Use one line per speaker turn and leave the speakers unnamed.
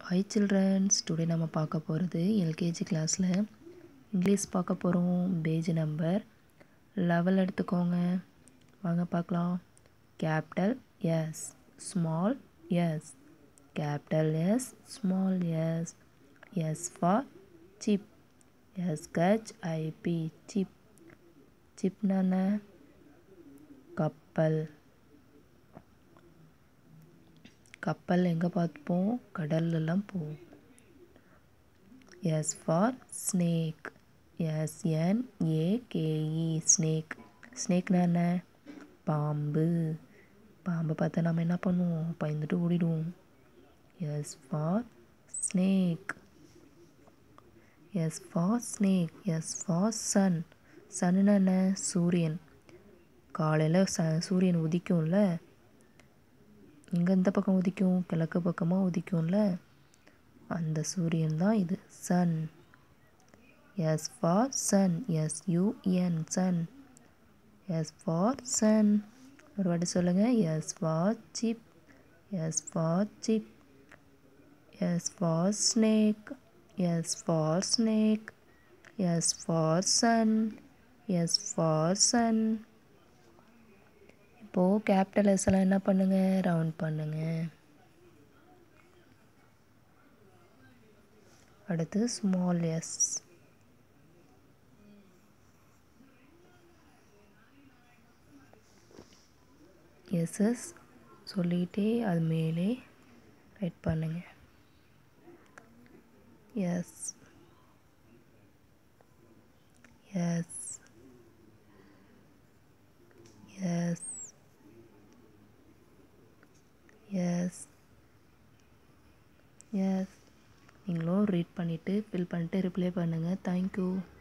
Hi childrens, today நம்ம பார்க்க போகிறது எல்கேஜி கிளாஸில் இங்கிலீஷ் பார்க்க போகிறோம். பேஜ் நம்பர் 11 எடுத்துக்கோங்க. வாங்க பார்க்கலாம். Capital S, small S, capital S, small S. S for ship, SHIP, ship. சிப்னா கப்பல். கப்பல் எங்கே பார்த்துப்போம்? கடல்லலாம் போகும். S for snake, SNAKE, snake. ஸ்னேக்னா என்ன? பாம்பு. பாம்பை பார்த்தா நம்ம என்ன பண்ணுவோம்? பயந்துட்டு ஓடிடுவோம். S for snake, S for snake. S for sun. சன்னுனா என்ன? சூரியன். காலையில் சூரியன் உதிக்கும்ல, இங்கே இந்த பக்கம் உதிக்கும், கிழக்கு பக்கமாக உதிக்கும்ல, அந்த சூரியன் தான் இது, sun. S for sun, SUN, sun. S for sun. ஒரு வாட்டி சொல்லுங்க. S for chip, S for chip. S for snake, S for snake. S for sun, S for sun. இப்போது கேபிட்டல் எஸ் எல்லாம் என்ன பண்ணுங்க? ரவுண்ட் பண்ணுங்க. அடுத்து ஸ்மால் எஸ். எஸ்எஸ் சொல்லிகிட்டே அது மேலே ரைட் பண்ணுங்க. S, S, S, S, S. நீங்களும் ரீட் பண்ணிவிட்டு ஃபில் பண்ணிட்டு ரிப்ளை பண்ணுங்கள். தேங்க்யூ.